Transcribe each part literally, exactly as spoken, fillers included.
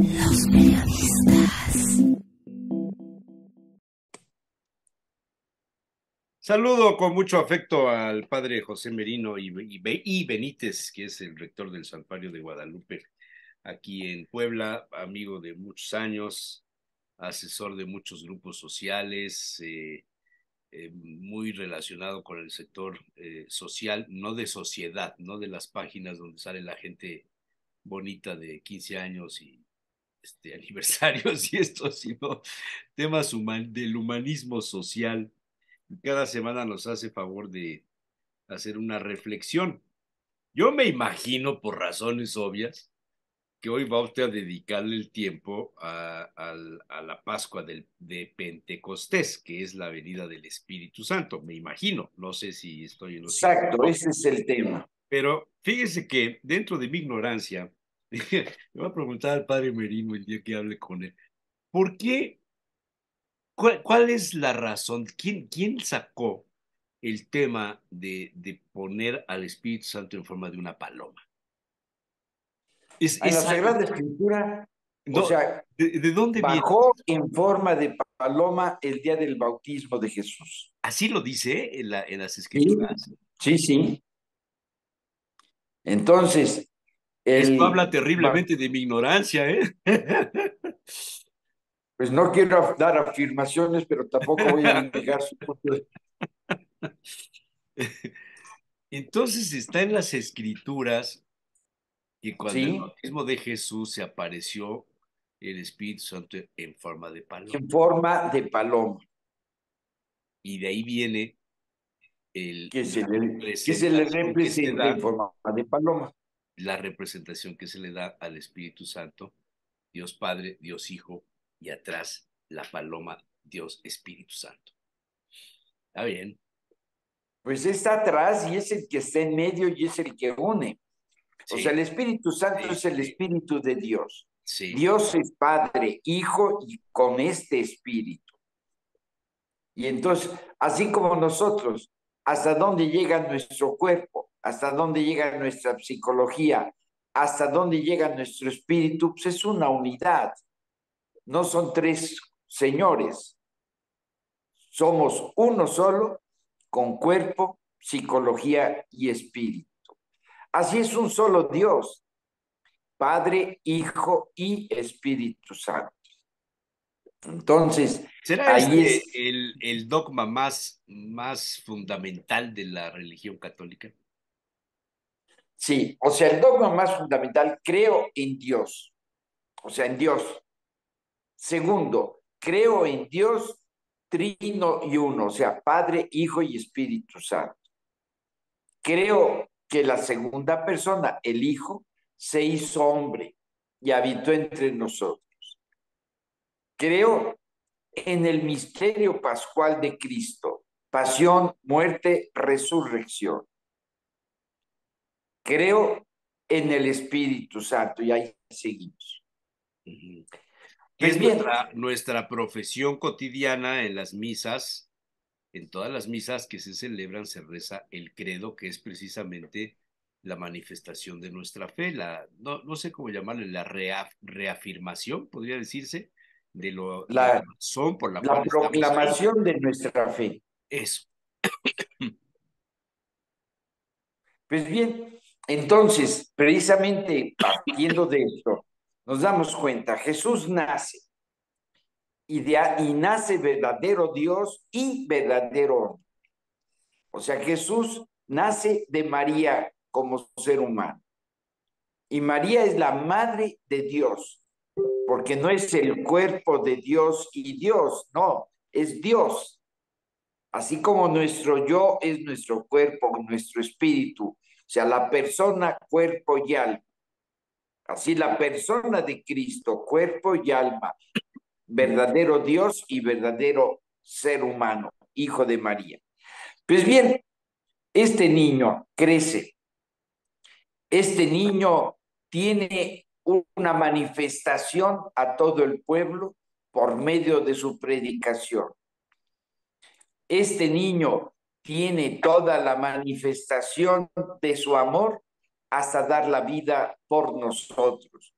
Los periodistas. Saludo con mucho afecto al padre José Merino y, y, y Benítez, que es el rector del Santuario de Guadalupe, aquí en Puebla, amigo de muchos años, asesor de muchos grupos sociales, eh, eh, muy relacionado con el sector eh, social, no de sociedad, no de las páginas donde sale la gente bonita de quince años y este, aniversarios y esto, sino temas human del humanismo social. Cada semana nos hace favor de hacer una reflexión. Yo me imagino, por razones obvias, que hoy va usted a dedicarle el tiempo a, a, a la Pascua del, de Pentecostés, que es la venida del Espíritu Santo. Me imagino, no sé si estoy en lo cierto. Exacto, ese es el tema. Pero fíjese que dentro de mi ignorancia, le voy a preguntar al padre Merino el día que hable con él, ¿por qué? ¿Cuál, cuál es la razón? ¿Quién, quién sacó el tema de, de poner al Espíritu Santo en forma de una paloma? Es, En la es algo, Sagrada Escritura, o no, sea, ¿de, de dónde viene? bajó en forma de paloma el día del bautismo de Jesús. Así lo dice en, la, en las Sí, escrituras. sí, sí. Entonces, Esto el, habla terriblemente de mi ignorancia, ¿eh? pues no quiero dar afirmaciones, pero tampoco voy a negar su punto de... Entonces está en las escrituras que cuando el Sí, bautismo de Jesús se apareció el Espíritu Santo en forma de paloma. en forma de paloma, Y de ahí viene el, que se la le, que se le representación que se representa en da, forma de paloma. la representación que se le da al Espíritu Santo, Dios Padre, Dios Hijo, y atrás la paloma, Dios Espíritu Santo. Está bien. Pues está atrás y es el que está en medio y es el que une. O sea, Sí, el Espíritu Santo sí, es el sí, Espíritu de Dios. sí. Dios es Padre, Hijo y con este Espíritu. Y entonces, así como nosotros, hasta dónde llega nuestro cuerpo, hasta dónde llega nuestra psicología, hasta dónde llega nuestro espíritu, pues es una unidad. No son tres señores. Somos uno solo con cuerpo, psicología y espíritu. Así es un solo Dios, Padre, Hijo y Espíritu Santo. Entonces, ¿Será ahí este es, el, el dogma más, más fundamental de la religión católica? sí, o sea, el dogma más fundamental, creo en Dios, o sea, en Dios. Segundo, creo en Dios trino y uno, o sea, Padre, Hijo y Espíritu Santo. Creo que la segunda persona, el Hijo, se hizo hombre y habitó entre nosotros. Creo en el misterio pascual de Cristo, pasión, muerte, resurrección. Creo en el Espíritu Santo y ahí seguimos. Uh-huh. Que Pues es bien, nuestra, nuestra profesión cotidiana en las misas. En todas las misas que se celebran se reza el credo, que es precisamente la manifestación de nuestra fe, la, no, no sé cómo llamarle, la reaf, reafirmación, podría decirse, de, lo, de la la, razón por la la cual estamos ahí. proclamación de nuestra fe. Eso. Pues bien, entonces, precisamente partiendo de esto, nos damos cuenta, Jesús nace y, de, y nace verdadero Dios y verdadero hombre. O sea, Jesús nace de María como ser humano. Y María es la madre de Dios, porque no es el cuerpo de Dios y Dios, no, es Dios. Así como nuestro yo es nuestro cuerpo, nuestro espíritu, o sea, la persona, cuerpo y alma. Así la persona de Cristo, cuerpo y alma, verdadero Dios y verdadero ser humano, hijo de María. Pues bien, este niño crece, este niño tiene una manifestación a todo el pueblo por medio de su predicación. Este niño tiene toda la manifestación de su amor hasta dar la vida por nosotros.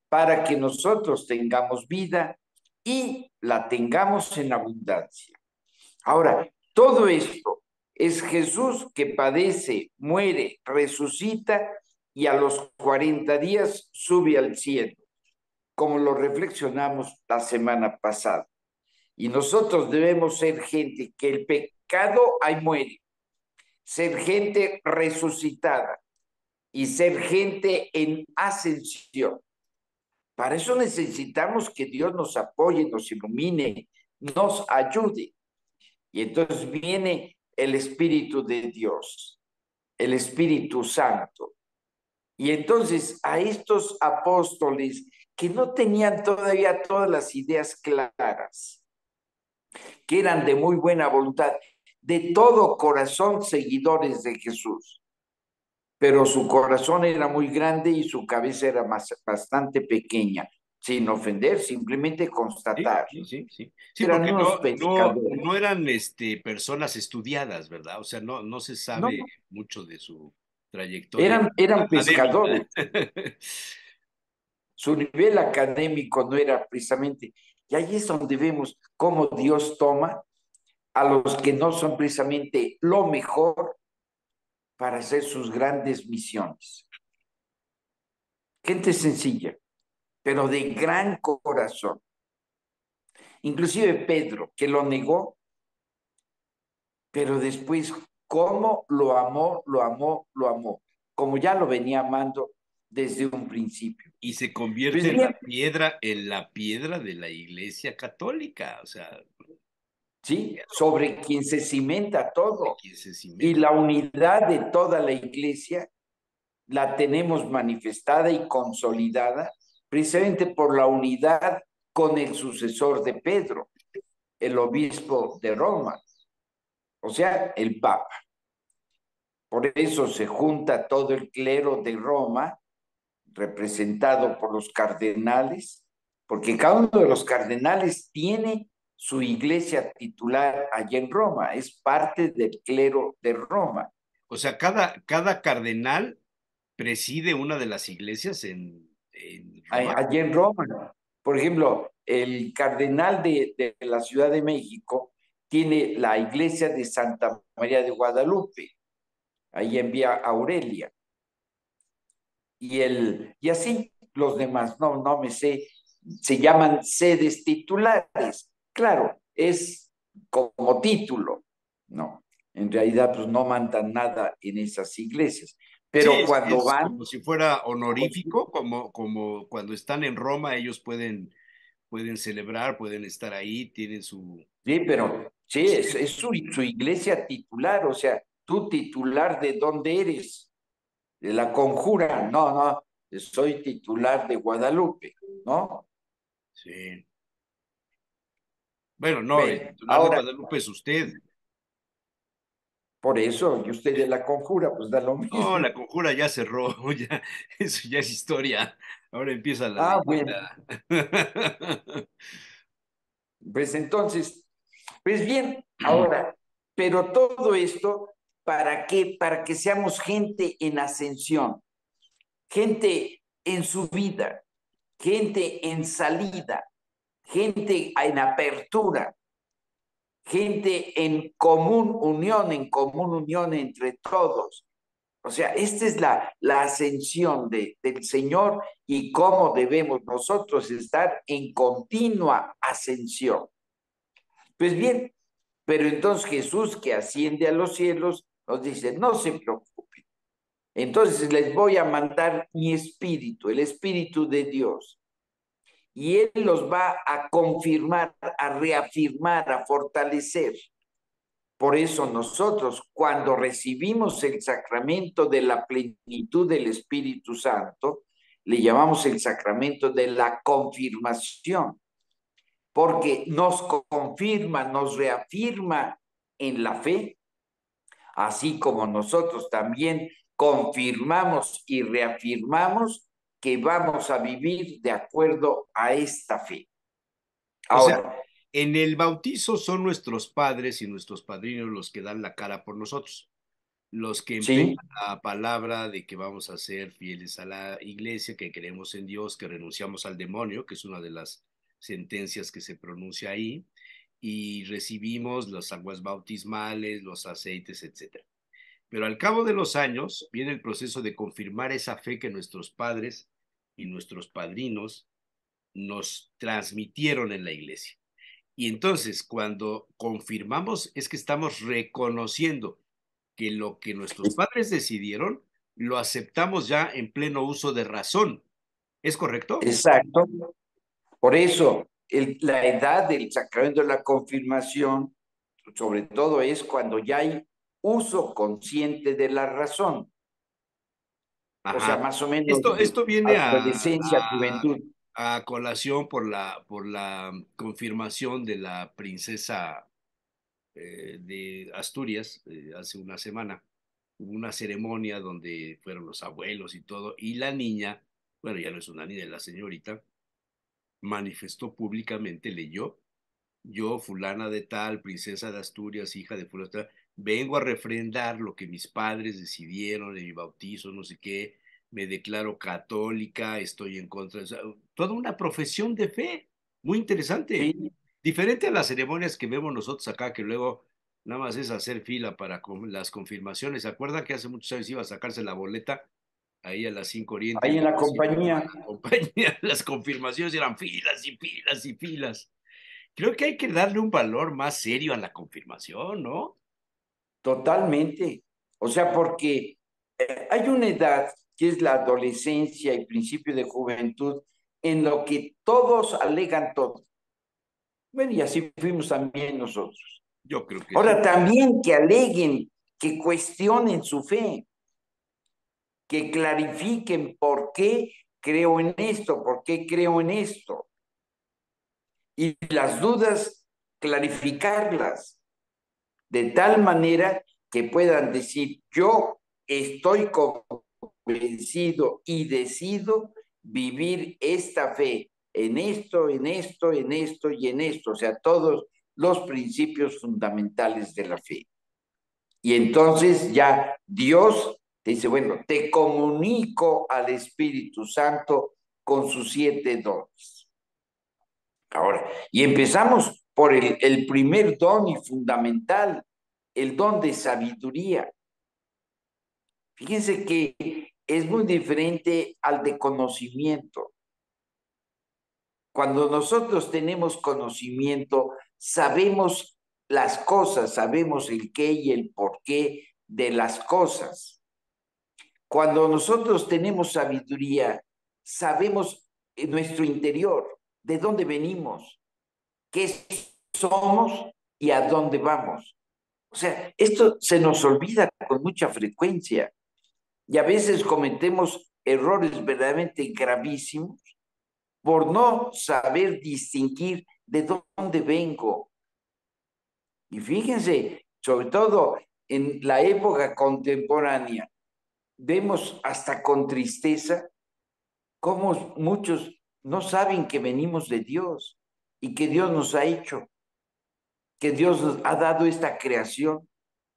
para que nosotros tengamos vida y la tengamos en abundancia. Ahora, todo esto es Jesús que padece, muere, resucita y a los cuarenta días sube al cielo, como lo reflexionamos la semana pasada. Y nosotros debemos ser gente que el pecado ahí muere, ser gente resucitada y ser gente en ascensión. Para eso necesitamos que Dios nos apoye, nos ilumine, nos ayude. Y entonces viene el Espíritu de Dios, el Espíritu Santo. Y entonces a estos apóstoles que no tenían todavía todas las ideas claras, que eran de muy buena voluntad, de todo corazón seguidores de Jesús, pero su corazón era muy grande y su cabeza era más, bastante pequeña, sin ofender, simplemente Sí, constatar. sí, sí, sí. Sí, Eran porque unos no, no, pescadores. no eran este, personas estudiadas, ¿verdad? O sea, no, no se sabe No, mucho de su trayectoria eran, eran académica. pescadores. Su nivel académico no era precisamente. Y ahí es donde vemos cómo Dios toma a los que no son precisamente lo mejor para hacer sus grandes misiones. Gente sencilla, pero de gran corazón. Inclusive Pedro, que lo negó, pero después, ¿cómo lo amó, lo amó, lo amó? Como ya lo venía amando desde un principio. Y se convierte Pues en la bien, piedra, en la piedra de la Iglesia Católica, o sea, ¿sí? Sobre quien se cimenta de todo. quien se Y cimenta. la unidad de toda la iglesia la tenemos manifestada y consolidada precisamente por la unidad con el sucesor de Pedro, el obispo de Roma, o sea, el Papa. Por eso se junta todo el clero de Roma, representado por los cardenales, porque cada uno de los cardenales tiene su iglesia titular allá en Roma, es parte del clero de Roma. O sea, cada, cada cardenal preside una de las iglesias en, en Roma. Allá en Roma. Por ejemplo, el cardenal de, de la Ciudad de México tiene la iglesia de Santa María de Guadalupe, ahí en Vía Aurelia. Y, el, y así los demás, no, no me sé, se llaman sedes titulares. Claro, es como título, no. En realidad, pues no mandan nada en esas iglesias. Sí, Pero es, cuando es van, como si fuera honorífico, como, como cuando están en Roma, ellos pueden, pueden celebrar, pueden estar ahí, tienen su, sí, pero su sí, es, sede. es su, su iglesia titular, o sea, tú titular de dónde eres, de la Conjura, no, no, soy titular de Guadalupe, ¿no? Sí. Bueno, no, el Ven, titular de ahora, Guadalupe es usted. por eso, y usted de la Conjura, pues da lo No, mismo. la conjura ya cerró, ya, eso ya es historia. Ahora empieza la Ah, bueno, leyenda. pues entonces, pues bien, ahora, pero todo esto, ¿para qué? Para que seamos gente en ascensión, gente en subida, gente en salida, gente en apertura, gente en común unión, en común unión entre todos. O sea, esta es la, la ascensión de, del Señor y cómo debemos nosotros estar en continua ascensión. Pues bien, pero entonces Jesús que asciende a los cielos nos dice, no se preocupen. Entonces les voy a mandar mi espíritu, el espíritu de Dios. Y Él los va a confirmar, a reafirmar, a fortalecer. Por eso nosotros, cuando recibimos el sacramento de la plenitud del Espíritu Santo, le llamamos el sacramento de la confirmación, porque nos confirma, nos reafirma en la fe, así como nosotros también confirmamos y reafirmamos que vamos a vivir de acuerdo a esta fe. O sea, Ahora, en el bautizo son nuestros padres y nuestros padrinos los que dan la cara por nosotros. los que Sí, empeñan la palabra de que vamos a ser fieles a la iglesia, que creemos en Dios, que renunciamos al demonio, que es una de las sentencias que se pronuncia ahí, y recibimos las aguas bautismales, los aceites, etcétera. Pero al cabo de los años viene el proceso de confirmar esa fe que nuestros padres y nuestros padrinos nos transmitieron en la iglesia. Y entonces, cuando confirmamos, es que estamos reconociendo que lo que nuestros padres decidieron, lo aceptamos ya en pleno uso de razón. ¿Es correcto? exacto. Por eso, el, la edad del sacramento de la confirmación, sobre todo, es cuando ya hay uso consciente de la razón. O sea, Ajá. más o menos Esto, de esto viene a, adolescencia, a, juventud. a colación por la, por la confirmación de la princesa eh, de Asturias eh, hace una semana. Hubo una ceremonia donde fueron los abuelos y todo, y la niña, bueno, ya no es una niña, la señorita, manifestó públicamente, leyó, yo, fulana de tal, princesa de Asturias, hija de fulana de tal, vengo a refrendar lo que mis padres decidieron en mi bautizo, no sé qué, me declaro católica, estoy en contra, o sea, toda una profesión de fe, muy interesante, Sí, diferente a las ceremonias que vemos nosotros acá, que luego nada más es hacer fila para las confirmaciones. ¿Se acuerdan que hace muchos años iba a sacarse la boleta ahí a las cinco Oriente ahí y en la luego se iba a compañía, la compañía? Las confirmaciones eran filas y filas y filas. Creo que hay que darle un valor más serio a la confirmación, ¿no? totalmente. O sea, porque eh, hay una edad que es la adolescencia y principio de juventud en lo que todos alegan todo. Bueno, y así fuimos también nosotros. Yo creo que sí. Ahora, también que aleguen, que cuestionen su fe, que clarifiquen por qué creo en esto, por qué creo en esto. Y las dudas, clarificarlas de tal manera que puedan decir, yo estoy convencido y decido vivir esta fe en esto, en esto, en esto y en esto, o sea, todos los principios fundamentales de la fe. Y entonces ya Dios te dice, bueno, te comunico al Espíritu Santo con sus siete dones. Ahora, y empezamos por el, el primer don y fundamental, el don de sabiduría. Fíjense que es muy diferente al de conocimiento. Cuando nosotros tenemos conocimiento, sabemos las cosas, sabemos el qué y el por qué de las cosas. Cuando nosotros tenemos sabiduría, sabemos en nuestro interior de dónde venimos, qué somos y a dónde vamos. O sea, esto se nos olvida con mucha frecuencia y a veces cometemos errores verdaderamente gravísimos por no saber distinguir de dónde vengo. Y fíjense, sobre todo en la época contemporánea, vemos hasta con tristeza cómo muchos no saben que venimos de Dios y que Dios nos ha hecho, que Dios nos ha dado esta creación.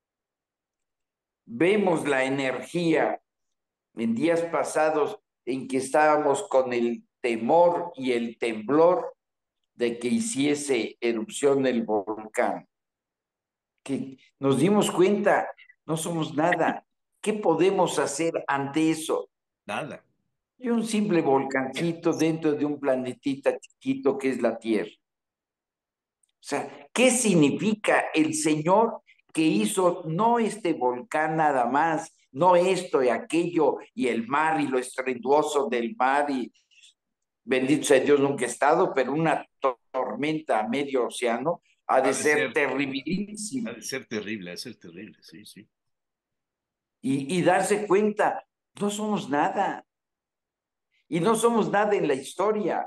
Vemos la energía en días pasados en que estábamos con el temor y el temblor de que hiciese erupción el volcán, que nos dimos cuenta, no somos nada. ¿Qué podemos hacer ante eso? Nada. Y un simple volcancito dentro de un planetita chiquito que es la Tierra. O sea, ¿qué significa el Señor que hizo no este volcán nada más, no esto y aquello y el mar y lo estruendoso del mar y bendito sea Dios nunca he estado, pero una tormenta a medio océano ha Ha de de ser ser, ha terribilísimo. de ser terrible, ha de ser terrible, sí, sí. Y, y darse cuenta, no somos nada. Y no somos nada en la historia.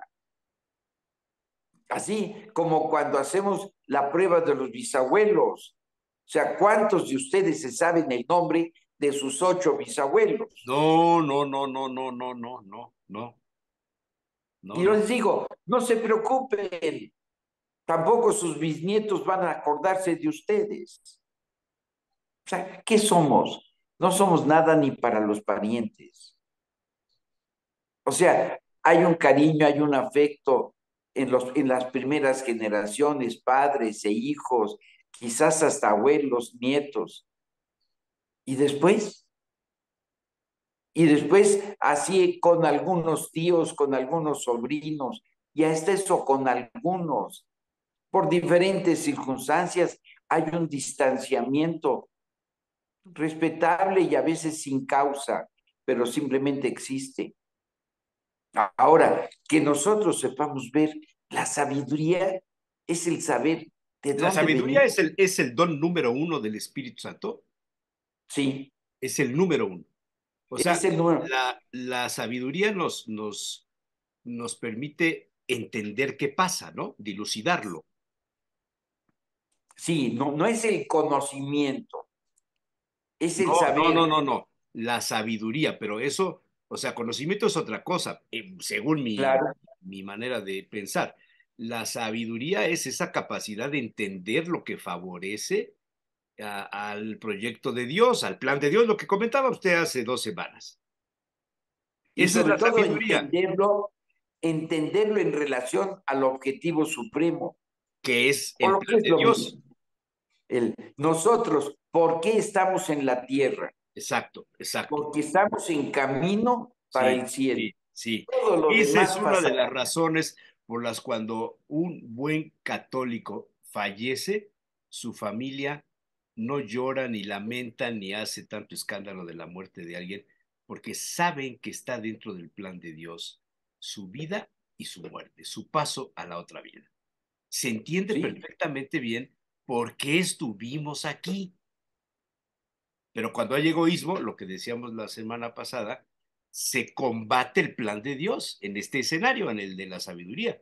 Así como cuando hacemos la prueba de los bisabuelos. O sea, ¿cuántos de ustedes se saben el nombre de sus ocho bisabuelos? No, no, no, no, no, no, no, no, no, Y no, yo no. les digo, no se preocupen, tampoco sus bisnietos van a acordarse de ustedes. O sea, ¿qué somos? no somos nada ni para los parientes. O sea, hay un cariño, hay un afecto en, los, en las primeras generaciones, padres e hijos, quizás hasta abuelos, nietos. Y después, y después así con algunos tíos, con algunos sobrinos, y hasta eso con algunos. Por diferentes circunstancias hay un distanciamiento respetable y a veces sin causa, pero simplemente existe. Ahora, que nosotros sepamos ver, la sabiduría es el saber de La dónde sabiduría venimos. es el, es el don número uno del Espíritu Santo, Sí, es el número uno. O sea, es el número. la, la sabiduría nos, nos, nos permite entender qué pasa, ¿no? Dilucidarlo. Sí, no, no es el conocimiento, es No, el no, no, saber. no, no. La sabiduría, pero eso, o sea, conocimiento es otra cosa, eh, según mi, Claro, mi manera de pensar. La sabiduría es esa capacidad de entender lo que favorece a- al proyecto de Dios, al plan de Dios, lo que comentaba usted hace dos semanas. y Esa es sobre la todo sabiduría, entenderlo, entenderlo en relación al objetivo supremo, que es o el lo que plan es de lo Dios. mismo. El, nosotros, ¿por qué estamos en la tierra? Exacto, exacto. Porque estamos en camino para Sí, el cielo. sí, sí. Todo lo Esa es demás una de pasará. las razones por las cuando un buen católico fallece, su familia no llora ni lamenta ni hace tanto escándalo de la muerte de alguien, porque saben que está dentro del plan de Dios su vida y su muerte, su paso a la otra vida. Se entiende Sí, perfectamente bien por qué estuvimos aquí. Pero cuando hay egoísmo, lo que decíamos la semana pasada, se combate el plan de Dios en este escenario, en el de la sabiduría.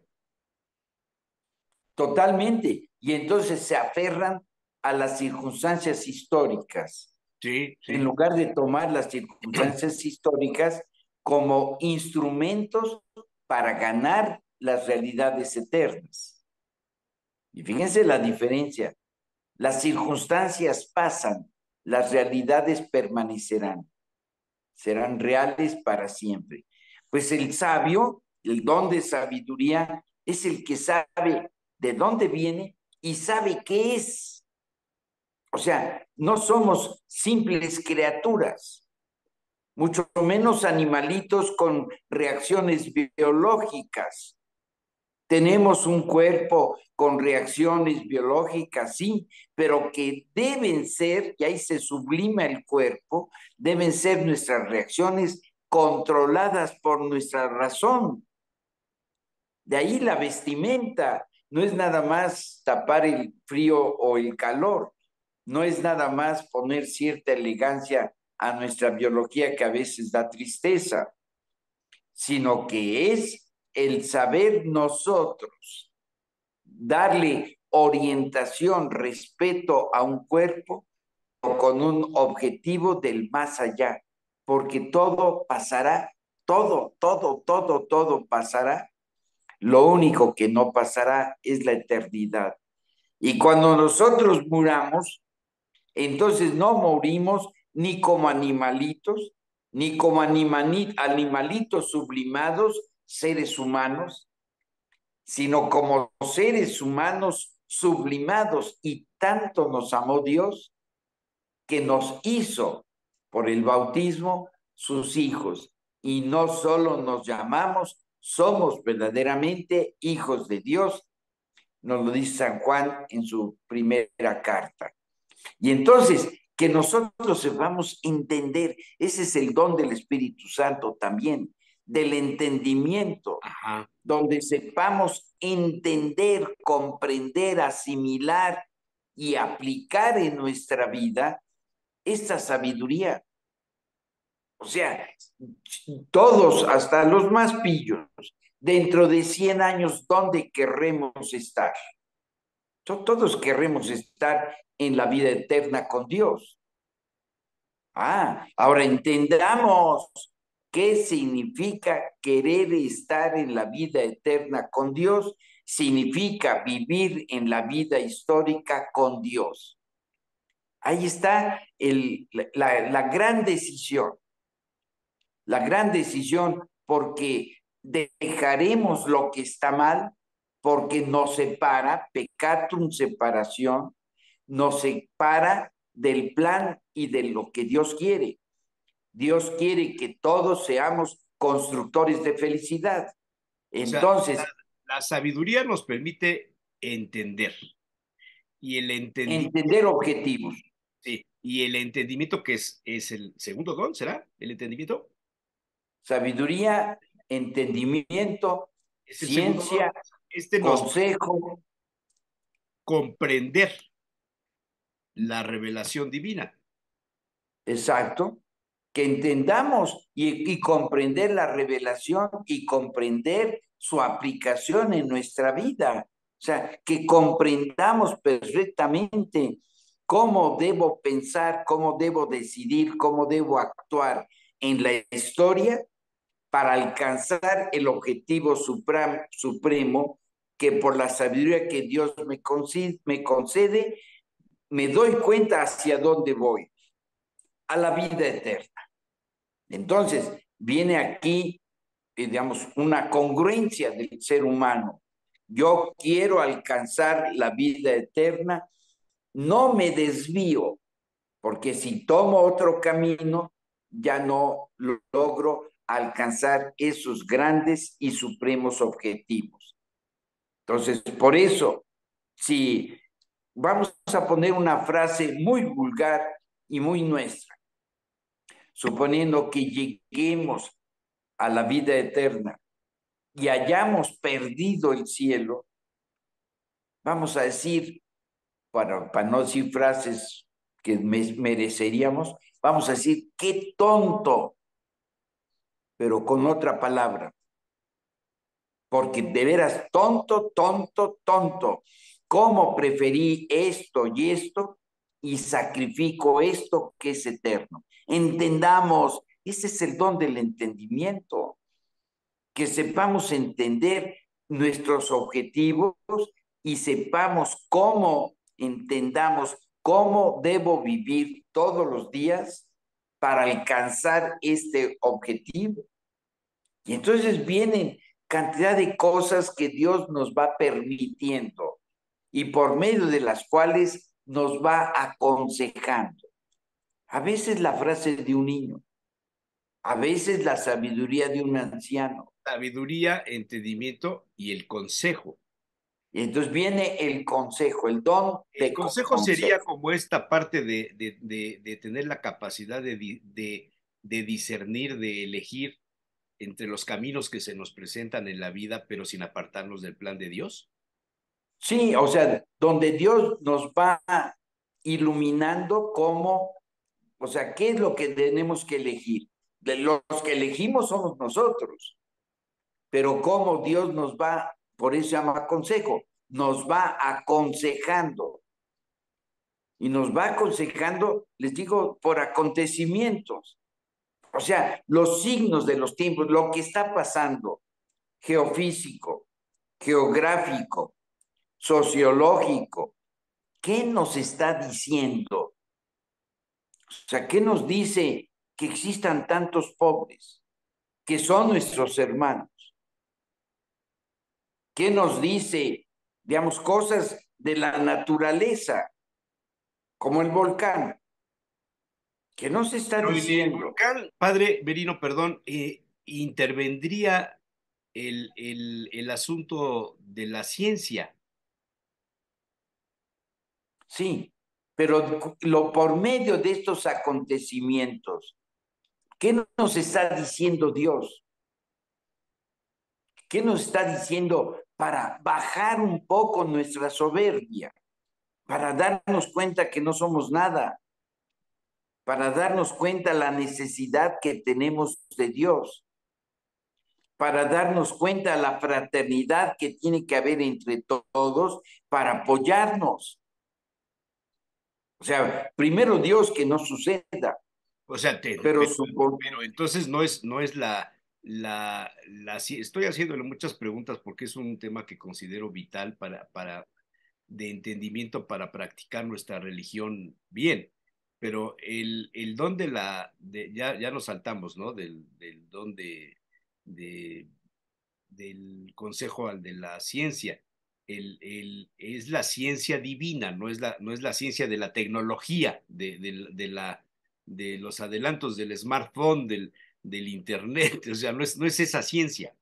totalmente. Y entonces se aferran a las circunstancias históricas, Sí, en sí. lugar de tomar las circunstancias históricas como instrumentos para ganar las realidades eternas. Y fíjense la diferencia. Las circunstancias pasan, las realidades permanecerán, serán reales para siempre. Pues el sabio, el don de sabiduría, es el que sabe de dónde viene y sabe qué es. O sea, no somos simples criaturas, mucho menos animalitos con reacciones biológicas. Tenemos un cuerpo con reacciones biológicas, sí, pero que deben ser, y ahí se sublima el cuerpo, deben ser nuestras reacciones controladas por nuestra razón. De ahí la vestimenta, no es nada más tapar el frío o el calor, no es nada más poner cierta elegancia a nuestra biología que a veces da tristeza, sino que es el saber nosotros darle orientación, respeto a un cuerpo con un objetivo del más allá, porque todo pasará, todo, todo, todo, todo pasará. Lo único que no pasará es la eternidad. Y cuando nosotros muramos, entonces no morimos ni como animalitos, ni como animalitos sublimados, seres humanos, sino como seres humanos sublimados. Y tanto nos amó Dios que nos hizo por el bautismo sus hijos. Y no solo nos llamamos, somos verdaderamente hijos de Dios, nos lo dice San Juan en su primera carta. Y entonces, que nosotros sepamos entender, ese es el don del Espíritu Santo también, del entendimiento, Ajá. donde sepamos entender, comprender, asimilar y aplicar en nuestra vida esta sabiduría. O sea, todos, hasta los más pillos, dentro de cien años, ¿dónde querremos estar? Todos querremos estar en la vida eterna con Dios. Ah, ahora entendamos qué significa querer estar en la vida eterna con Dios. Significa vivir en la vida histórica con Dios. Ahí está el, la, la gran decisión, la gran decisión, porque dejaremos lo que está mal, porque nos separa, peccatum separación, nos separa del plan y de lo que Dios quiere. Dios quiere que todos seamos constructores de felicidad. O sea, Entonces, la, la sabiduría nos permite entender. Y el entendimiento, entender objetivos. sí, y el entendimiento que es, es el segundo don, ¿será? ¿El entendimiento? Sabiduría, entendimiento, Es el segundo don. ciencia, Este nos consejo, comprender la revelación divina. exacto, que entendamos y, y comprender la revelación y comprender su aplicación en nuestra vida. O sea, que comprendamos perfectamente cómo debo pensar, cómo debo decidir, cómo debo actuar en la historia para alcanzar el objetivo supremo, supremo que por la sabiduría que Dios me concede, me concede, me doy cuenta hacia dónde voy, a la vida eterna. Entonces, viene aquí, digamos, una congruencia del ser humano. Yo quiero alcanzar la vida eterna, no me desvío, porque si tomo otro camino, ya no logro alcanzar esos grandes y supremos objetivos. Entonces, por eso, si vamos a poner una frase muy vulgar y muy nuestra, suponiendo que lleguemos a la vida eterna y hayamos perdido el cielo, vamos a decir, para, para no decir frases que me, mereceríamos, vamos a decir, qué tonto, pero con otra palabra, porque de veras, tonto, tonto, tonto, ¿cómo preferí esto y esto y sacrifico esto que es eterno? Entendamos, ese es el don del entendimiento, que sepamos entender nuestros objetivos y sepamos cómo, entendamos cómo debo vivir todos los días para alcanzar este objetivo. Y entonces vienen cantidad de cosas que Dios nos va permitiendo y por medio de las cuales nos va aconsejando. A veces la frase de un niño, a veces la sabiduría de un anciano. Sabiduría, entendimiento y el consejo. Y entonces viene el consejo, el don El de consejo sería consejo. como esta parte de, de, de, de tener la capacidad de, de, de discernir, de elegir entre los caminos que se nos presentan en la vida, pero sin apartarnos del plan de Dios. Sí, o sea, donde Dios nos va iluminando cómo, o sea, qué es lo que tenemos que elegir. De los que elegimos somos nosotros, pero cómo Dios nos va, por eso se llama consejo, nos va aconsejando. Y nos va aconsejando, les digo, por acontecimientos. O sea, los signos de los tiempos, lo que está pasando, geofísico, geográfico, sociológico, ¿qué nos está diciendo? O sea, ¿qué nos dice que existan tantos pobres, que son nuestros hermanos? ¿Qué nos dice, digamos, cosas de la naturaleza, como el volcán? ¿Qué nos está Pero en el diciendo? volcán, padre Berino, perdón, eh, intervendría el, el, el asunto de la ciencia. Sí, pero lo, por medio de estos acontecimientos, ¿qué nos está diciendo Dios? ¿Qué nos está diciendo para bajar un poco nuestra soberbia? Para darnos cuenta que no somos nada, para darnos cuenta la necesidad que tenemos de Dios, para darnos cuenta la fraternidad que tiene que haber entre todos para apoyarnos. O sea, primero Dios que no suceda, O sea, te, pero pero, supo, pero entonces no es, no es la, la, la, estoy haciéndole muchas preguntas porque es un tema que considero vital para, para de entendimiento para practicar nuestra religión bien. Pero el, el don de la, de, ya, ya nos saltamos, ¿no? Del, del don de, de, del consejo al de la ciencia. El, el, es la ciencia divina, no es la, no es la ciencia de la tecnología, de, de, de, la, de los adelantos del smartphone, del, del internet, o sea, no es, no es esa ciencia.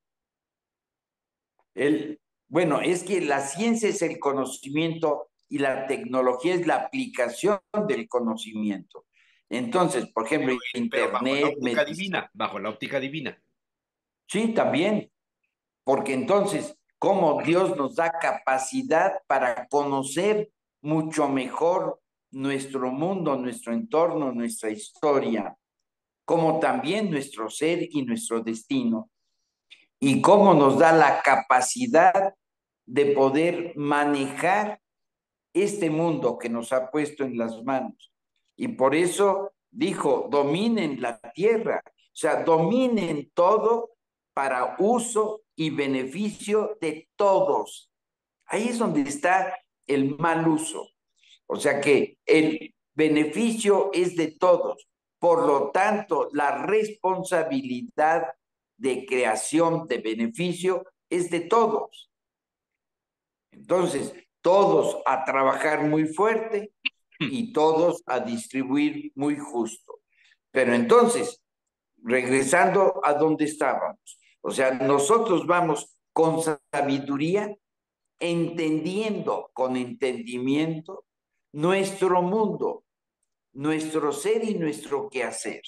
El, bueno, es que la ciencia es el conocimiento y la tecnología es la aplicación del conocimiento. Entonces, por ejemplo, Pero, pero bajo la Internet, óptica medicina. divina, bajo la óptica divina. Sí, también, porque entonces, cómo Dios nos da capacidad para conocer mucho mejor nuestro mundo, nuestro entorno, nuestra historia, como también nuestro ser y nuestro destino, y cómo nos da la capacidad de poder manejar este mundo que nos ha puesto en las manos. Y por eso dijo, dominen la tierra, o sea, dominen todo para uso y beneficio de todos. Ahí es donde está el mal uso. O sea que el beneficio es de todos. Por lo tanto, la responsabilidad de creación de beneficio es de todos. Entonces, todos a trabajar muy fuerte y todos a distribuir muy justo. Pero entonces, regresando a donde estábamos, o sea, nosotros vamos con sabiduría, entendiendo con entendimiento nuestro mundo, nuestro ser y nuestro quehacer,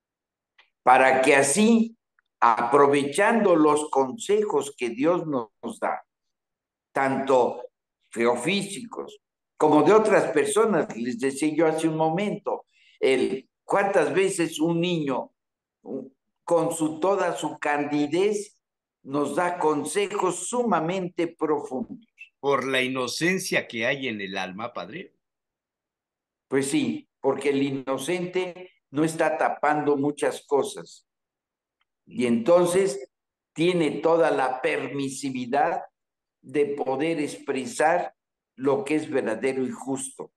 para que así, aprovechando los consejos que Dios nos da, tanto geofísicos como de otras personas, les decía yo hace un momento, el, cuántas veces un niño con su, toda su candidez nos da consejos sumamente profundos. Por la inocencia que hay en el alma, padre. Pues sí, porque el inocente no está tapando muchas cosas y entonces tiene toda la permisividad de poder expresar lo que es verdadero y justo.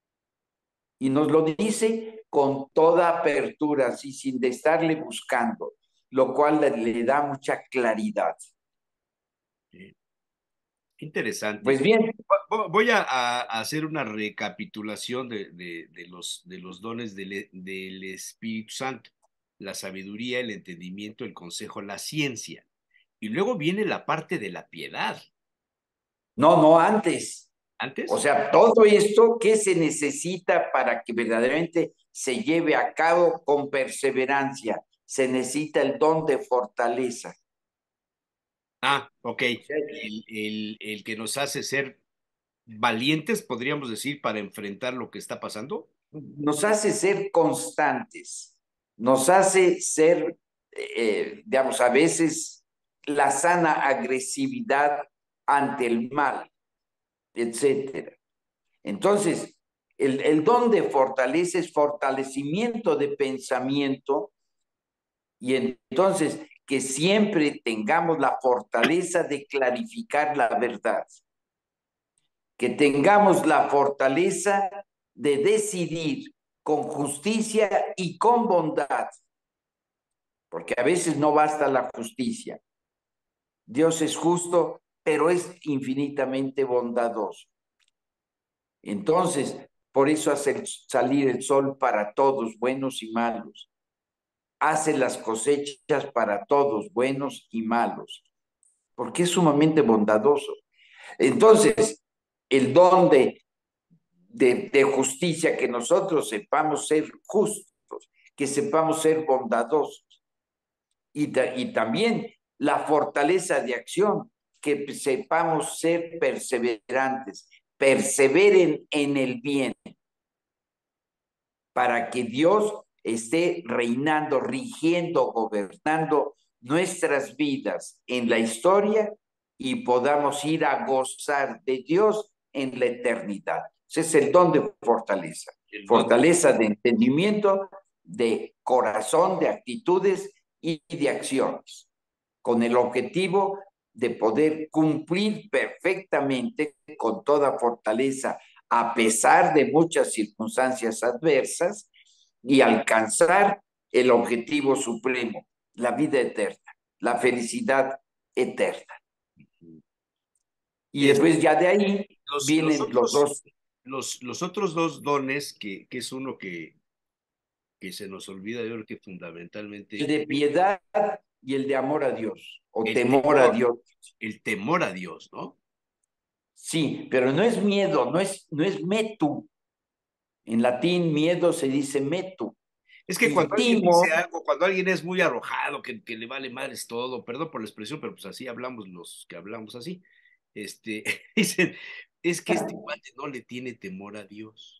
Y nos lo dice con toda apertura, así sin de estarle buscando, lo cual le, le da mucha claridad. Interesante. Pues bien. Voy a, a hacer una recapitulación de, de, de, los, de los dones del, del Espíritu Santo, la sabiduría, el entendimiento, el consejo, la ciencia. Y luego viene la parte de la piedad. No, no antes. ¿Antes? O sea, todo esto, ¿qué se necesita para que verdaderamente se lleve a cabo con perseverancia? Se necesita el don de fortaleza. Ah, ok. El, el, el que nos hace ser valientes, podríamos decir, para enfrentar lo que está pasando. Nos hace ser constantes, nos hace ser, eh, digamos, a veces la sana agresividad ante el mal, etcétera. Entonces, el, el don de fortaleza es fortalecimiento de pensamiento y entonces que siempre tengamos la fortaleza de clarificar la verdad, que tengamos la fortaleza de decidir con justicia y con bondad, porque a veces no basta la justicia. Dios es justo, pero es infinitamente bondadoso. Entonces, por eso hace salir el sol para todos, buenos y malos. Hace las cosechas para todos, buenos y malos, porque es sumamente bondadoso. Entonces, el don de, de, de justicia, que nosotros sepamos ser justos, que sepamos ser bondadosos, y, y también la fortaleza de acción, que sepamos ser perseverantes, perseveren en el bien, para que Dios esté reinando, rigiendo, gobernando nuestras vidas en la historia y podamos ir a gozar de Dios en la eternidad. Ese es el don de fortaleza. Fortaleza de entendimiento, de corazón, de actitudes y de acciones, con el objetivo de poder cumplir perfectamente con toda fortaleza, a pesar de muchas circunstancias adversas, y alcanzar el objetivo supremo, la vida eterna, la felicidad eterna. Y Es- después ya de ahí los, los vienen los otros, dos, los, los otros dos dones, que, que es uno que, que se nos olvida, yo creo que el fundamentalmente de piedad y el de amor a Dios, o el temor a temor, Dios. el temor a Dios, ¿no? Sí, pero no es miedo, no es, no es metu. En latín, miedo se dice metu. Es que Y cuando alguien dice timor, algo, cuando alguien es muy arrojado, que, que le vale madres todo, perdón por la expresión, pero pues así hablamos los que hablamos así, este, dicen, es que este cuate no le tiene temor a Dios.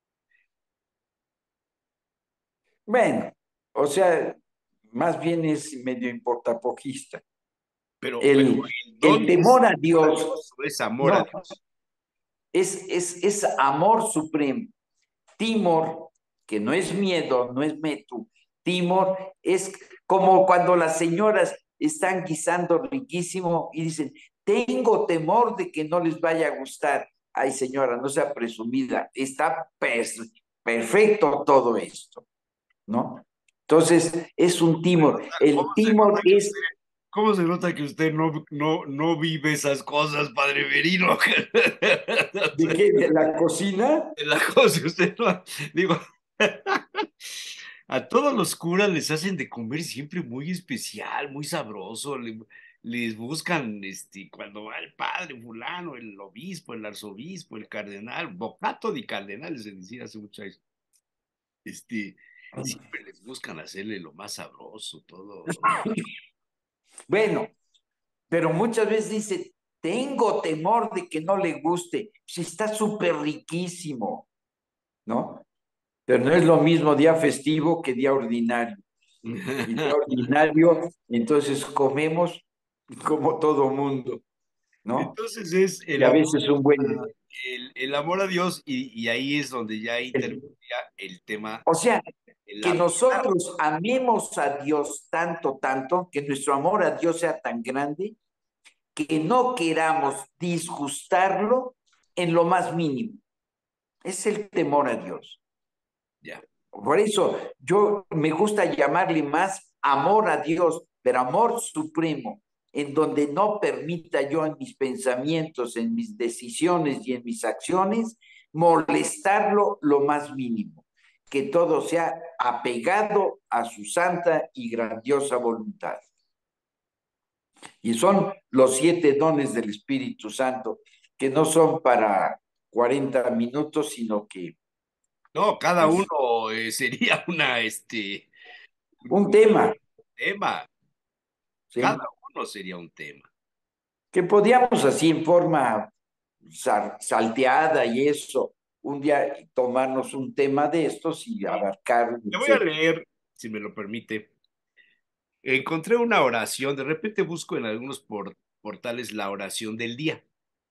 bueno, o sea, más bien es medio importapoquista. Pero, pero El, el el don es temor a temor a Dios, Dios o es amor a no, Dios. es, es, es amor supremo. Timor, que no es miedo, no es metu. Timor es como cuando las señoras están guisando riquísimo y dicen, tengo temor de que no les vaya a gustar. Ay, señora, no sea presumida, está perfecto todo esto, ¿no? Entonces, es un timor. ¿Cómo El se nota timor que es, usted, cómo se nota que usted no, no, no vive esas cosas, padre Verino? ¿de qué? ¿De la cocina? La cosa, usted no, digo, a todos los curas les hacen de comer siempre muy especial, muy sabroso, le- les buscan, este, cuando va el padre fulano, el obispo, el arzobispo, el cardenal, bocato de cardenales, se decía hace muchos años, este, siempre les buscan hacerle lo más sabroso, todo. Bueno, pero muchas veces dice, tengo temor de que no le guste. Pues está súper riquísimo, ¿no? Pero no es lo mismo día festivo que día ordinario. Y día ordinario, entonces comemos como todo mundo, ¿no? Entonces es Y el a amor, veces un buen... el, el amor a Dios y, y ahí es donde ya el- intervenía el tema o sea, de que la piedad. nosotros amemos a Dios tanto, tanto, que nuestro amor a Dios sea tan grande, que no queramos disgustarlo en lo más mínimo. Es el temor a Dios. Ya. Por eso yo me gusta llamarle más amor a Dios, pero amor supremo, en donde no permita yo en mis pensamientos, en mis decisiones y en mis acciones molestarlo lo más mínimo, que todo sea apegado a su santa y grandiosa voluntad. Y son los siete dones del Espíritu Santo, que no son para cuarenta minutos, sino que No, cada pues uno eh, sería una, este, un un tema, tema, cada ¿sí? uno sería un tema. Que podíamos así en forma salteada y eso, un día tomarnos un tema de estos y Sí. abarcar, Le voy a etcétera. leer, si me lo permite. Encontré una oración, de repente busco en algunos por- portales la oración del día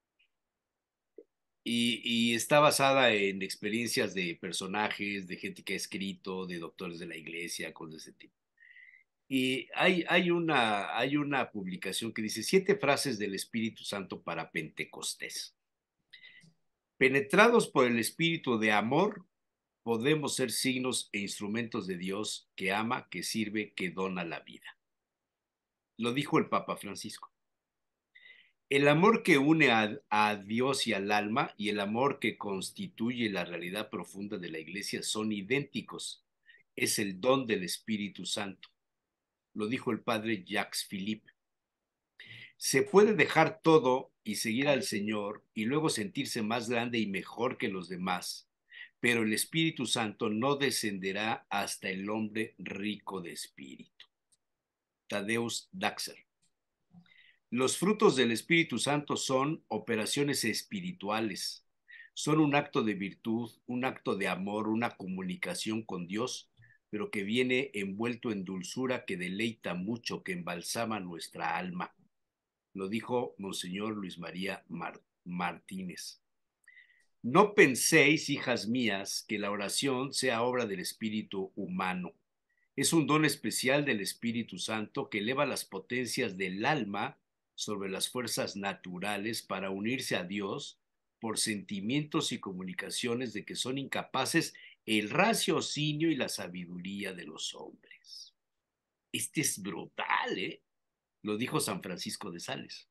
y, y está basada en experiencias de personajes, de gente que ha escrito, de doctores de la iglesia, cosas de ese tipo. Y hay, hay una, hay una publicación que dice siete frases del Espíritu Santo para Pentecostés. Penetrados por el espíritu de amor, podemos ser signos e instrumentos de Dios que ama, que sirve, que dona la vida. Lo dijo el Papa Francisco. El amor que une a, a Dios y al alma y el amor que constituye la realidad profunda de la Iglesia son idénticos. Es el don del Espíritu Santo. Lo dijo el padre Jacques Philippe. Se puede dejar todo y seguir al Señor y luego sentirse más grande y mejor que los demás, pero el Espíritu Santo no descenderá hasta el hombre rico de espíritu. Tadeusz Daxer. Los frutos del Espíritu Santo son operaciones espirituales. Son un acto de virtud, un acto de amor, una comunicación con Dios, pero que viene envuelto en dulzura que deleita mucho, que embalsama nuestra alma. Lo dijo Monseñor Luis María Mar- Martínez. No penséis, hijas mías, que la oración sea obra del espíritu humano. Es un don especial del Espíritu Santo que eleva las potencias del alma sobre las fuerzas naturales para unirse a Dios por sentimientos y comunicaciones de que son incapaces el raciocinio y la sabiduría de los hombres. Este es brutal, ¿eh? Lo dijo San Francisco de Sales.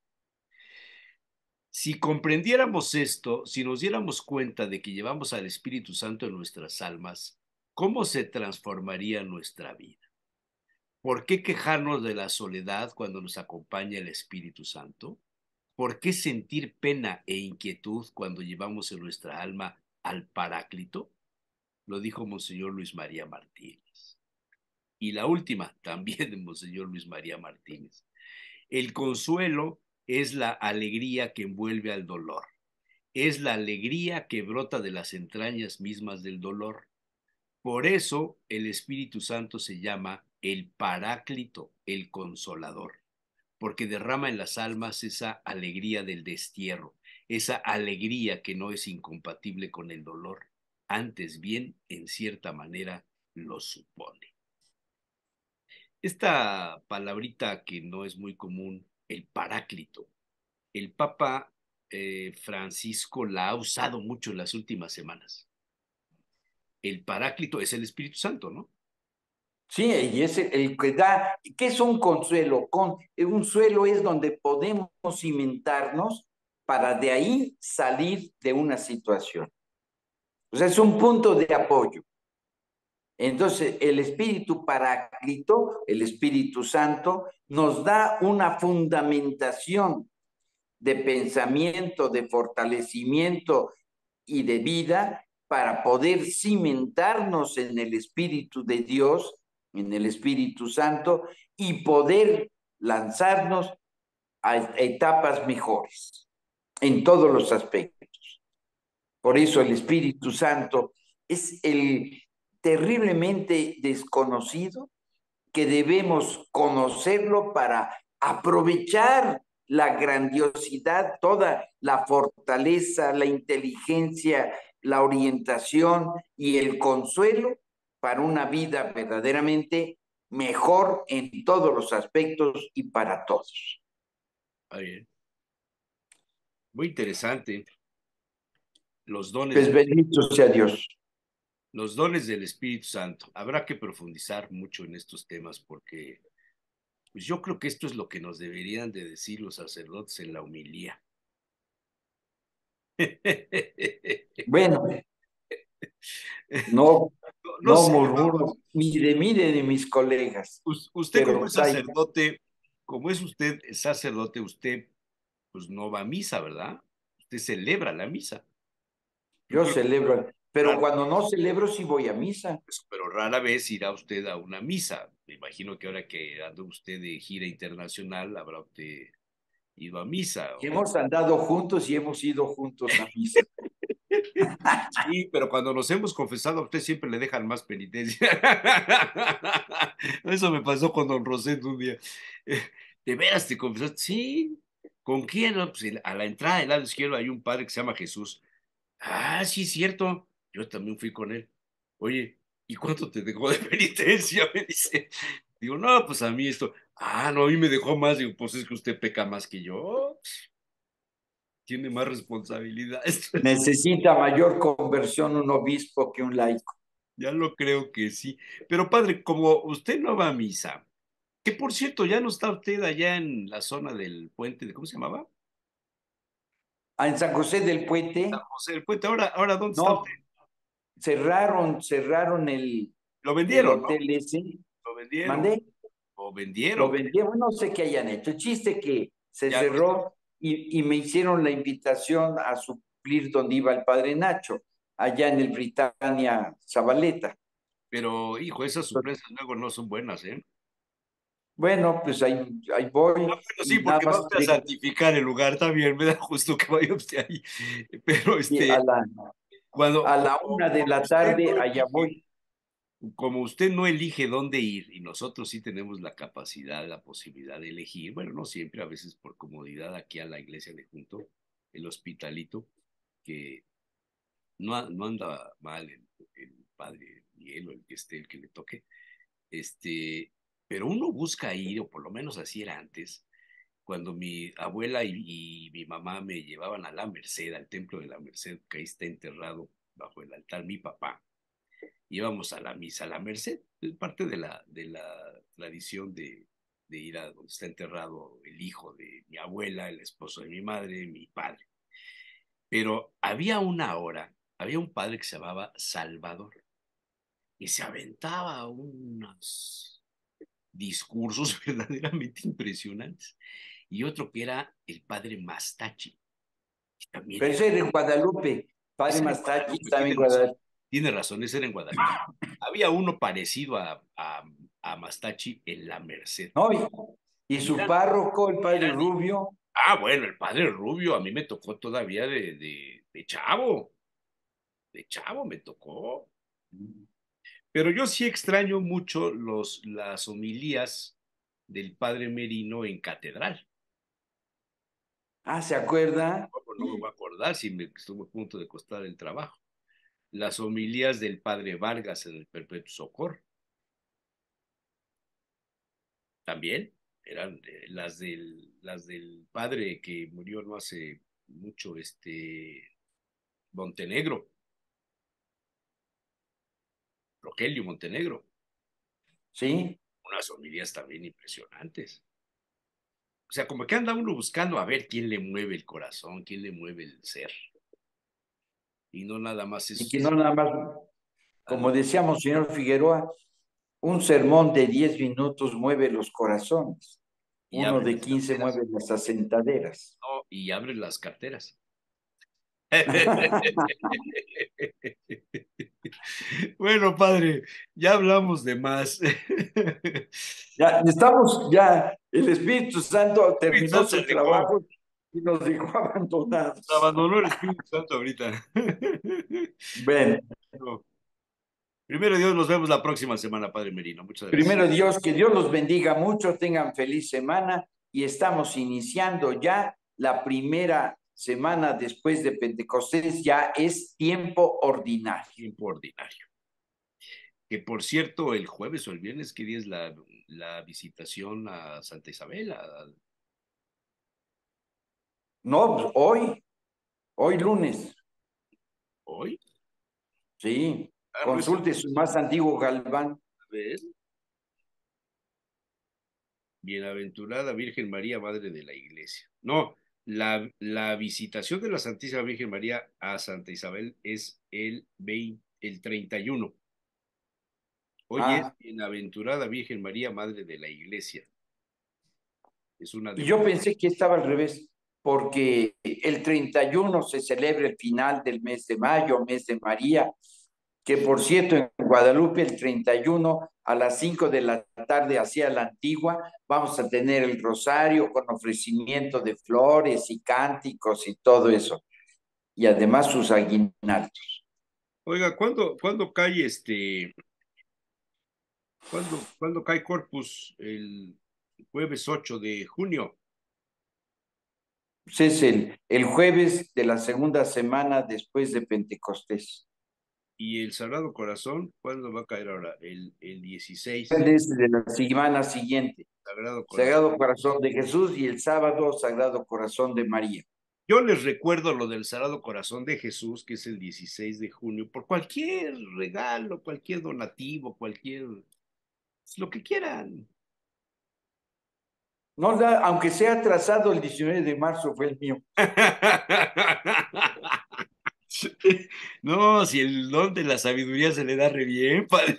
Si comprendiéramos esto, si nos diéramos cuenta de que llevamos al Espíritu Santo en nuestras almas, ¿cómo se transformaría nuestra vida? ¿Por qué quejarnos de la soledad cuando nos acompaña el Espíritu Santo? ¿Por qué sentir pena e inquietud cuando llevamos en nuestra alma al Paráclito? Lo dijo Monseñor Luis María Martínez. Y la última, también de Monseñor Luis María Martínez. El consuelo es la alegría que envuelve al dolor. Es la alegría que brota de las entrañas mismas del dolor. Por eso el Espíritu Santo se llama el Paráclito, el Consolador, porque derrama en las almas esa alegría del destierro, esa alegría que no es incompatible con el dolor, antes bien, en cierta manera, lo supone. Esta palabrita que no es muy común, el Paráclito, el Papa eh, Francisco la ha usado mucho en las últimas semanas. El Paráclito es el Espíritu Santo, ¿no? Sí, y es el, el que da, ¿qué es un consuelo? Con, un suelo es donde podemos cimentarnos para de ahí salir de una situación. O sea, es un punto de apoyo. Entonces, el Espíritu Paráclito, el Espíritu Santo, nos da una fundamentación de pensamiento, de fortalecimiento y de vida para poder cimentarnos en el Espíritu de Dios, en el Espíritu Santo, y poder lanzarnos a etapas mejores en todos los aspectos. Por eso el Espíritu Santo es el terriblemente desconocido que debemos conocerlo para aprovechar la grandiosidad, toda la fortaleza, la inteligencia, la orientación y el consuelo para una vida verdaderamente mejor en todos los aspectos y para todos. Bien. Muy interesante. Los dones, Pues bendito sea Dios. Los dones del Espíritu Santo. Habrá que profundizar mucho en estos temas porque pues yo creo que esto es lo que nos deberían de decir los sacerdotes en la homilía. Bueno, no, no, no no sé, murmuro, mire, mire de mis colegas, usted como pero es hay, sacerdote, como es usted sacerdote, usted pues no va a misa, ¿verdad? Usted celebra la misa. Yo yo creo que celebro, pero rara, cuando no celebro sí voy a misa. pero rara vez irá usted a una misa. Me imagino que ahora que anda usted de gira internacional, habrá usted ido a misa. Y ¿O? hemos andado juntos y hemos ido juntos a misa. Sí, pero cuando nos hemos confesado, a usted siempre le dejan más penitencia. Eso me pasó con don Rosendo un día. ¿De veras te confesaste? Sí. ¿Con quién? No, pues a la entrada del lado izquierdo hay un padre que se llama Jesús. Ah, sí, es cierto. Yo también fui con él. Oye, ¿y cuánto te dejó de penitencia? Me dice. Digo, no, pues a mí esto. Ah, no, a mí me dejó más. Digo, pues es que usted peca más que yo. Tiene más responsabilidad. Necesita mayor conversión un obispo que un laico. Ya lo creo que sí. Pero padre, como usted no va a misa, que por cierto, ya no está usted allá en la zona del puente, de, ¿cómo se llamaba? Ah, en San José del San Puente, José del Puente. Ahora, ahora, ¿dónde está usted? no, cerraron, cerraron el, Lo el vendieron, ¿no? hotel ese. Lo vendieron. ¿Mandé? Lo Lo vendieron. vendieron, no sé qué hayan hecho. El chiste que se Ya no está. cerró y, y me hicieron la invitación a suplir donde iba el padre Nacho, allá en el Britannia Zabaleta. Pero, hijo, esas sorpresas luego no son buenas, ¿eh? Bueno, pues ahí, ahí voy No, pero sí, y nada porque va más usted a llego santificar el lugar, también me da justo que vaya usted ahí. Pero, y a este, la, cuando, a la como, una de como la usted no tarde, allá elige, voy. como usted no elige dónde ir y nosotros sí tenemos la capacidad, la posibilidad de elegir, bueno, no siempre, a veces por comodidad aquí a la iglesia de junto, el hospitalito, que no, no anda mal el, el padre Miguel o el que esté, el que le toque, este, pero uno busca ir, o por lo menos así era antes, cuando mi abuela y, y mi mamá me llevaban a la Merced, al templo de la Merced, que ahí está enterrado bajo el altar mi papá, íbamos a la misa a la Merced, es parte de la, de la tradición de, de ir a donde está enterrado el hijo de mi abuela, el esposo de mi madre, mi padre. Pero había una hora, había un padre que se llamaba Salvador y se aventaba unos discursos verdaderamente impresionantes. Y otro que era el padre Mastachi, que también Pero era... ese era en Guadalupe. Padre Ese era en Mastachi Guadalupe, estaba tiene en razón, Guadalupe. tiene razón, ese era en Guadalupe. Había uno parecido a, a, a Mastachi en la Merced. No, y, y Y su eran, párroco, el padre eran, Rubio. ah, bueno, el padre Rubio, a mí me tocó todavía de, de, de chavo, de chavo me tocó. Pero yo sí extraño mucho los, las homilías del padre Merino en catedral. Ah, ¿se acuerda? ¿Cómo no me voy a acordar si me estuvo a punto de costar el trabajo? Las homilías del padre Vargas en el Perpetuo Socorro. También eran eh, las del, las del padre que murió no hace mucho, este Montenegro, Rogelio Montenegro. Sí. Unas homilías también impresionantes. O sea, como que anda uno buscando a ver quién le mueve el corazón, quién le mueve el ser. Y no nada más Y es, que no es nada más, como decíamos, señor Figueroa, un sermón de diez minutos mueve los corazones. y Uno abre de las quince carteras, mueve las asentaderas. ¿no? Y abre las carteras. Bueno, padre, ya hablamos de más. Ya estamos, ya el Espíritu Santo Espíritu terminó Santo se su dejó, trabajo y nos dejó abandonados. abandonó el Espíritu Santo ahorita. Ven, No. Primero Dios, nos vemos la próxima semana, padre Merino. Muchas gracias. primero Dios, que Dios los bendiga mucho, tengan feliz semana y estamos iniciando ya la primera semana después de Pentecostés, ya es tiempo ordinario. Tiempo ordinario. Que por cierto, el jueves o el viernes, ¿qué día es la, la visitación a Santa Isabel? A- No, pues, hoy, hoy lunes, ¿Hoy? sí, Ah, no es el consulte su más antiguo Galván. jueves. Bienaventurada Virgen María, Madre de la Iglesia. No, la, la visitación de la Santísima Virgen María a Santa Isabel es el, veinte, el treinta y uno. Hoy es Ah, Bienaventurada Virgen María, Madre de la Iglesia. Es una y yo devoción. pensé que estaba al revés, porque el treinta y uno se celebra el final del mes de mayo, mes de María, que por cierto en Guadalupe el treinta y uno a las cinco de la tarde hacia la antigua vamos a tener el rosario con ofrecimiento de flores y cánticos y todo eso, y además sus aguinaldos. Oiga, ¿cuándo, ¿cuándo cae este, cuándo, ¿cuándo cae Corpus? El jueves ocho de junio. Pues es el, el jueves de la segunda semana después de Pentecostés. Y el Sagrado Corazón, ¿cuándo va a caer ahora? El, el dieciséis. Desde de la semana siguiente. Sagrado Corazón. Sagrado Corazón de Jesús y el sábado Sagrado Corazón de María. Yo les recuerdo lo del Sagrado Corazón de Jesús, que es el dieciséis de junio, por cualquier regalo, cualquier donativo, cualquier, lo que quieran. No, aunque sea atrasado, el diecinueve de marzo fue el mío. No, si el don de la sabiduría se le da re bien, padre.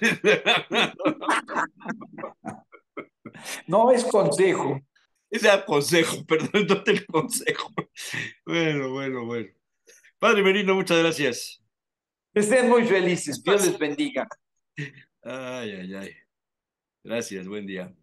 No es consejo. Ese era consejo, perdón, no te el consejo. Bueno, bueno, bueno. Padre Merino, muchas gracias. Estén muy felices. Dios les bendiga. Ay, ay, ay. Gracias, buen día.